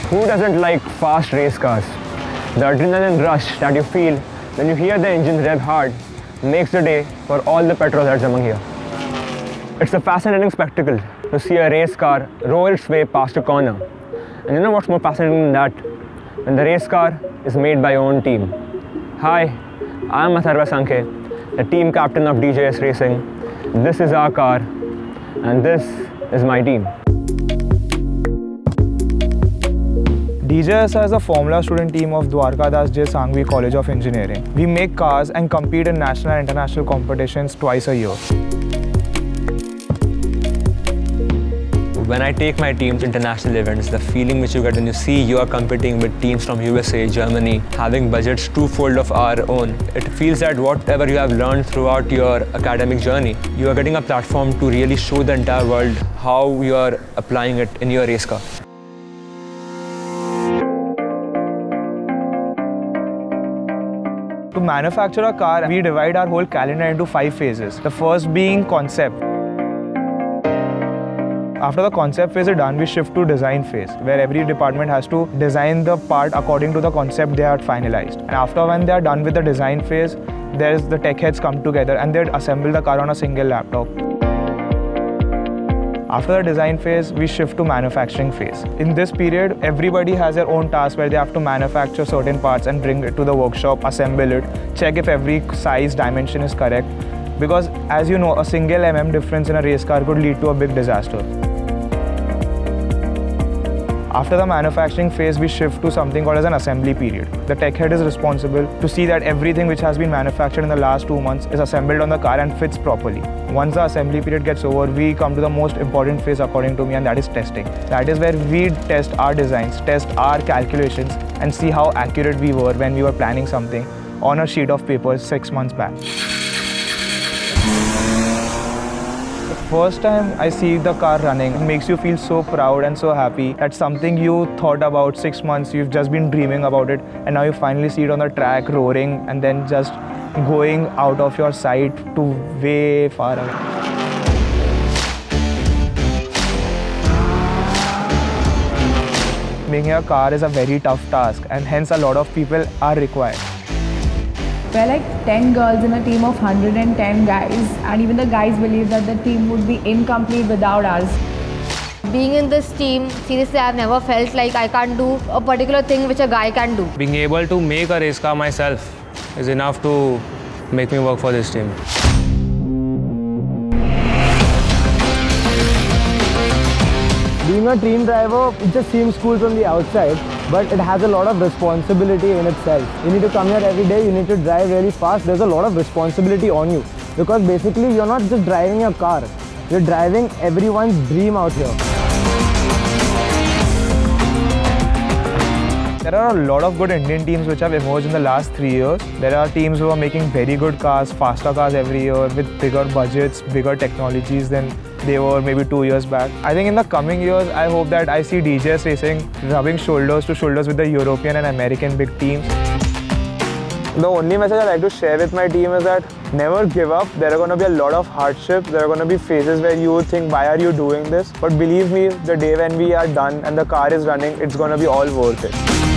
Who doesn't like fast race cars? The adrenaline rush that you feel when you hear the engine rev hard makes the day for all the petrol heads among here. It's a fascinating spectacle to see a race car roll its way past a corner. And you know what's more fascinating than that? When the race car is made by your own team. Hi, I'm Atharva Sankhe, the team captain of DJS Racing. This is our car, and this is my team. DJS is a Formula student team of Dwarkadas J. Sanghvi College of Engineering. We make cars and compete in national and international competitions twice a year. When I take my team to international events, the feeling which you get when you see you are competing with teams from USA, Germany, having budgets twofold of our own, it feels that whatever you have learned throughout your academic journey, you are getting a platform to really show the entire world how you are applying it in your race car. To manufacture a car, we divide our whole calendar into 5 phases. The first being concept. After the concept phase is done, we shift to design phase, where every department has to design the part according to the concept they are finalized. And after when they are done with the design phase, there's the tech heads come together and they assemble the car on a single laptop. After the design phase, we shift to manufacturing phase. In this period, everybody has their own task where they have to manufacture certain parts and bring it to the workshop, assemble it, check if every size dimension is correct. Because as you know, a single difference in a race car could lead to a big disaster. After the manufacturing phase, we shift to something called as an assembly period. The tech head is responsible to see that everything which has been manufactured in the last 2 months is assembled on the car and fits properly. Once the assembly period gets over, we come to the most important phase according to me, and that is testing. That is where we test our designs, test our calculations, and see how accurate we were when we were planning something on a sheet of paper 6 months back. First time I see the car running, it makes you feel so proud and so happy. That's something you thought about 6 months, you've just been dreaming about it, and now you finally see it on the track roaring and then just going out of your sight to way far away. Making a car is a very tough task, and hence a lot of people are required. We're like 10 girls in a team of 110 guys, and even the guys believe that the team would be incomplete without us. Being in this team, seriously, I've never felt like I can't do a particular thing which a guy can do. Being able to make a race car myself is enough to make me work for this team. Being a team driver, it just seems cool from the outside, but it has a lot of responsibility in itself. You need to come here every day, you need to drive really fast. There's a lot of responsibility on you, because basically you're not just driving your car, you're driving everyone's dream out here. There are a lot of good Indian teams which have emerged in the last 3 years. There are teams who are making very good cars, faster cars every year with bigger budgets, bigger technologies than they were maybe 2 years back. I think in the coming years, I hope that I see DJS Racing rubbing shoulders to shoulders with the European and American big teams. The only message I like to share with my team is that never give up. There are going to be a lot of hardships. There are going to be phases where you think, why are you doing this? But believe me, the day when we are done and the car is running, it's going to be all worth it.